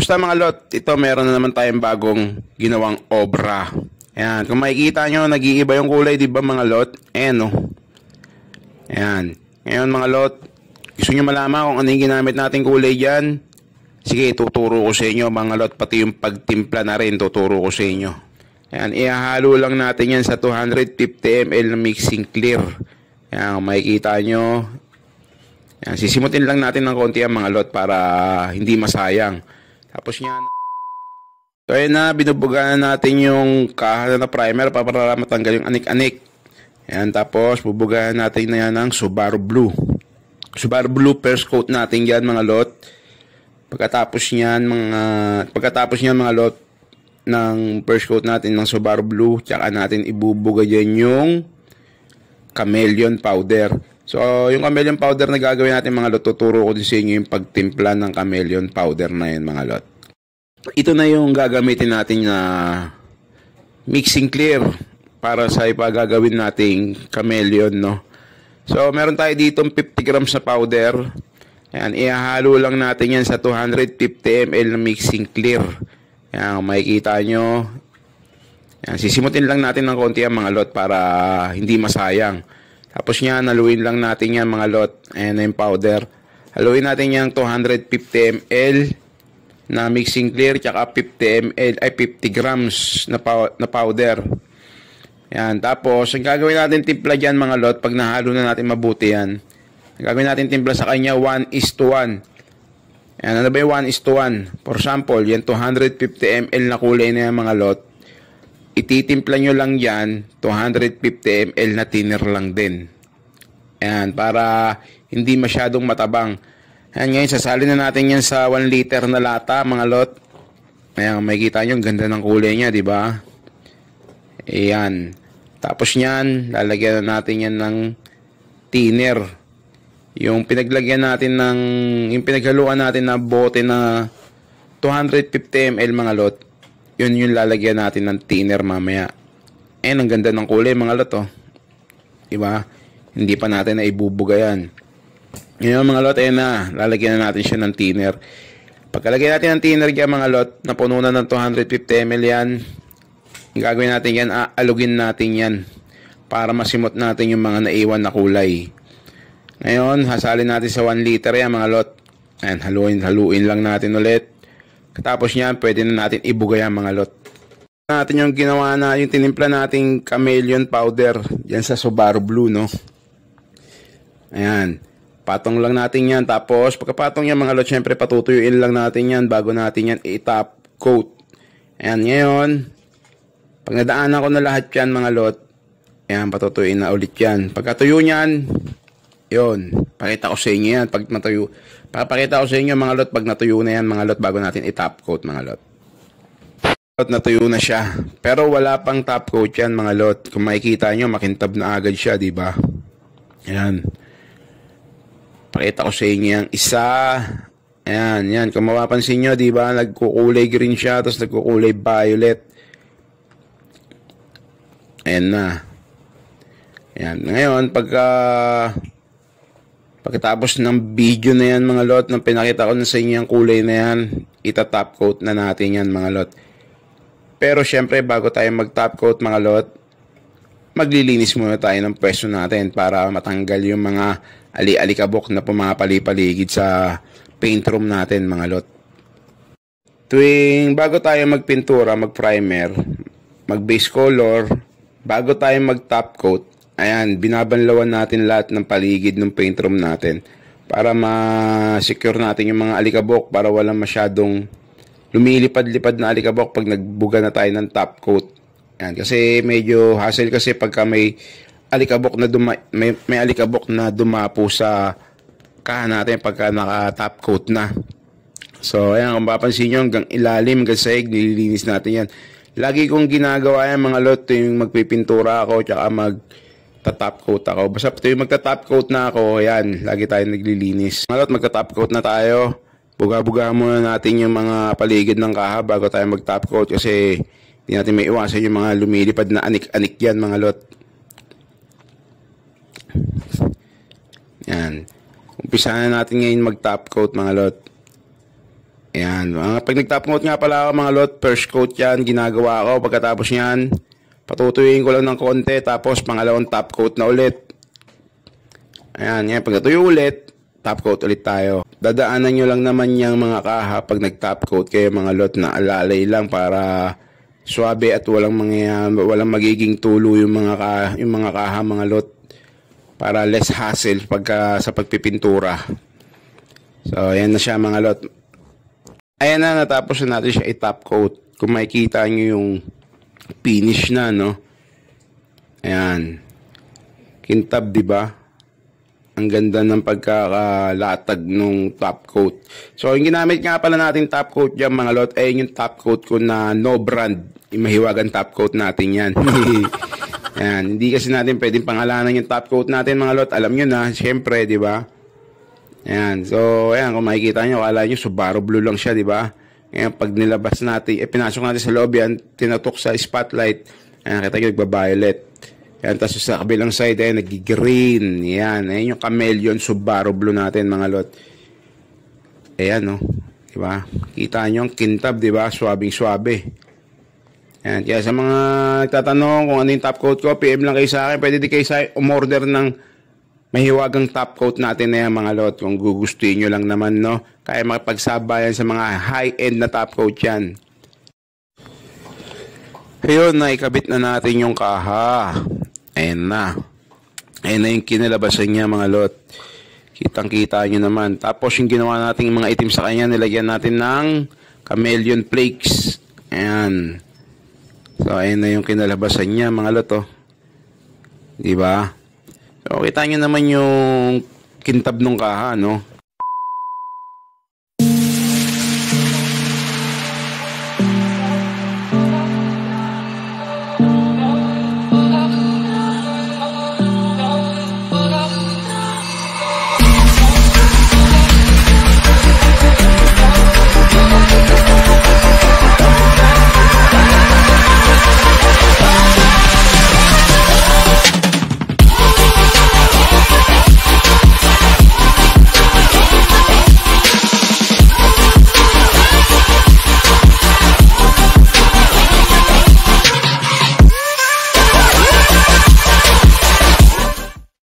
Basta mga lot, ito meron na naman tayong bagong ginawang obra. Ayan, kung makikita nyo, nag-iiba yung kulay, di ba mga lot? Ayan, oh. Ayan. Ngayon mga lot, gusto nyo malaman kung ano yung ginamit nating kulay dyan? Sige, tuturo ko sa inyo mga lot, pati yung pagtimpla na rin, tuturo ko sa inyo. Ayan, ihahalo lang natin yan sa 250 ml na mixing clear. Ayan, kung makikita nyo. Ayan, sisimutin lang natin ng konti ang mga lot para hindi masayang. Tapos yan. So ayan na, binubuga na natin yung kaha na primer para matanggal yung anik-anik. Ayan, tapos bubugahan natin na yan ng Subaru Blue. Subaru Blue first coat natin yan mga lot. Pagkatapos niyan mga lot ng first coat natin ng Subaru Blue, tsaka natin ibubuga dyan yung chameleon powder. So yung chameleon powder na gagawin natin mga lot, tuturo ko din sa inyo yung pagtimpla ng chameleon powder na yan mga lot. Ito na yung gagamitin natin na mixing clear para sa ipagagawin nating chameleon, no. So meron tayo dito 50 grams na powder. Ayan, ihahalo lang natin yan sa 250 ml na mixing clear. Ayan, kung makikita nyo. Ayan, sisimutin lang natin ng konti ang mga lot para hindi masayang. Tapos yan, haluin lang natin yan mga lot. Ayan na yung powder. Haluin natin yan 250 ml na mixing clear, tsaka 50 grams na powder. Ayan, tapos ang gagawin natin timpla dyan mga lot, pag nahalo na natin mabuti yan, ang gagawin natin timpla sa kanya 1:1. Ayan, ano ba yung 1:1? For example, yan 250 ml na kulay na yan mga lot, ititimpla nyo lang yan 250 ml na thinner lang din. Ayan, para hindi masyadong matabang. Ayan, ngayon sasalin na natin yan sa 1 liter na lata mga lot. Ayan, makikita nyo ang ganda ng kulay nya, di ba? Ayan. Tapos niyan, lalagyan na natin yan ng thinner. Yung pinaghaluan natin na bote na 250 ml mga lot, yun yung lalagyan natin ng thinner mamaya. Ayan, ang ganda ng kulay mga lot, oh. Diba? Hindi pa natin na ibubuga yan. Ngayon mga lot, ayan na, lalagyan na natin siya ng thinner. Pagkalagay natin ng thinner dyan mga lot, napuno na ng 250 ml yan, gagawin natin yan, aalugin natin yan para masimot natin yung mga naiwan na kulay. Ngayon, hasalin natin sa 1 liter yan mga lot. Ayan, haluin lang natin ulit. Katapos niyan, pwede na natin ibuga yan mga lot. Natin yung ginawa na, yung tinimpla nating chameleon powder yan sa Subaru Blue, no? Ayan, patong lang natin yan. Tapos, pagkapatong yan mga lot, syempre patutuyuin lang natin yan bago natin yan i-top coat. Ayan, ngayon, pag nadaanan ko na lahat yan mga lot, ayan, patutuyuin na ulit yan. Pagkatuyo nyan, yun, pakita ko sa inyo yan. Pag natuyo, papakita ko sa inyo mga lot, pag natuyo na yan mga lot, bago natin i-top coat mga lot. Natuyo na siya. Pero wala pang top coat yan mga lot. Kung makikita nyo, makintab na agad siya, diba? Ayan. Pakita ko sa inyo yung isa. Ayan, yan. Kung mapapansin nyo, diba, nagkukulay green siya, tapos nagkukulay violet. Ayan na. Ayan. Ngayon, pagkatapos ng video na yan mga lot, nang pinakita ko na sa inyo yung kulay na yan, ita-top coat na natin yan mga lot. Pero syempre, bago tayo mag-top coat mga lot, maglilinis muna tayo ng pwesto natin para matanggal yung mga ali-alikabok na pumapali-paligid sa paint room natin mga lot. Tuwing bago tayo magpintura, mag-primer, mag-base color, bago tayo mag-top coat, ayan, binabanlawan natin lahat ng paligid ng paint room natin para ma-secure natin yung mga alikabok, para walang masyadong lumilipad-lipad na alikabok pag nagbuga na tayo ng top coat. Ayan, kasi medyo hassle kasi pagka may alikabok na may alikabok na dumapo sa kaha natin pagka naka-top coat na. So, ayan, kung mapapansin nyo, hanggang ilalim, hanggang sahig, nililinis natin yan. Lagi kong ginagawa yan mga lot, yung magpipintura ako, tsaka magta-top coat ako. Basta yung magta-top coat na ako, ayan, lagi tayo naglilinis. Mga lot, magta-top coat na tayo. Buga-buga muna natin yung mga paligid ng kaha bago tayo mag-top coat kasi hindi natin may iwasan yung mga lumilipad na anik-anik yan mga lot. Yan. Umpisa na natin ngayon mag-top coat mga lot. Ayan. Pag nag-top coat nga pala ako mga lot, first coat yan, ginagawa ko. Pagkatapos yan, patutuyuin ko lang ng konti, tapos pangalawang top coat na ulit. Ayan, pag natuyo ulit, top coat ulit tayo. Dadaanan nyo lang naman yung mga kaha pag nag-top coat kayo mga lot, na alalay lang para swabe at walang magiging tulo yung mga kaha mga lot, para less hassle pagka sa pagpipintura. So ayan na siya mga lot. Ayan na, natapos na natin siya i-top coat. Kung makikita nyo yung finish na, no? Ayan. Kintab, di ba? Ang ganda ng pagkakalatag nung top coat. So, yung ginamit nga pala natin top coat dyan, mga lot, ay yung top coat ko na no brand. Yung mahiwagang top coat natin yan. Ayan. Hindi kasi natin pwedeng pangalanan yung top coat natin, mga lot. Alam nyo na, syempre, di ba? Ayan. So, ayan, kung makikita nyo, akala nyo, Subaru blue lang siya, di ba? Ngayon, pag nilabas natin, pinasok natin sa loob yan, tinatok sa spotlight, ayan, kita nyo, nagba-violet. Ayan, tapos sa kabilang side, ayan, nag-green. Ayan, ayan yung chameleon Subaru blue natin, mga lot. Ayan, no? Di ba? Kita nyo ang kintab, di ba? Swabing-swabe. Ayan, kaya sa mga nagtatanong kung ano yung top coat ko, PM lang kayo sa akin. Pwede di kayo sa umorder ng mahiwagang top coat natin na yan mga lot. Kung gugustuhin nyo lang naman, no? Kaya makapagsabayan sa mga high-end na top coat yan. Ayun, naikabit na natin yung kaha. Ayan na. Ayan na yung kinalabasan niya mga lot. Kitang-kita nyo naman. Tapos yung ginawa natin mga itim sa kanya, nilagyan natin ng chameleon flakes. Ayan. So, ayan na yung kinalabasan niya mga lot, oh. Diba? So, kita nyo naman yung kintab ng kaha, no?